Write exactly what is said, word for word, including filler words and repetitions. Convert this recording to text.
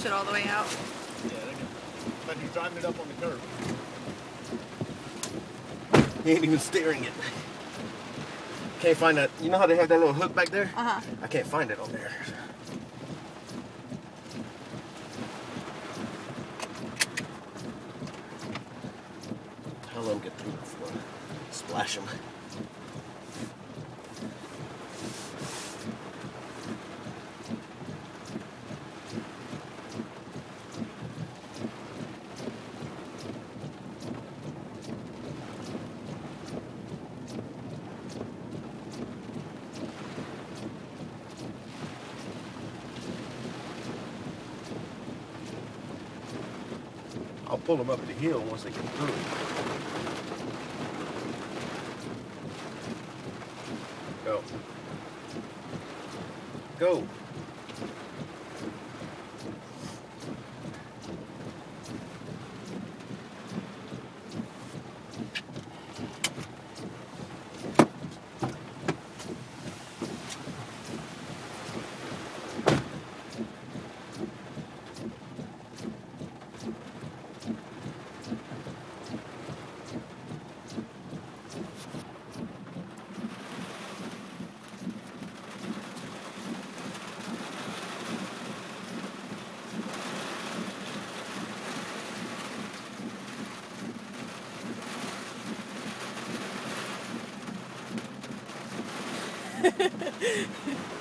it all the way out. Yeah, they can. But he's driving it up on the curb. He ain't even steering it. Can't find that. You know how they have that little hook back there? Uh-huh. I can't find it on there. How long get through before I splash him? I'll pull them up the hill once they get through. Go. Go. Ha ha ha.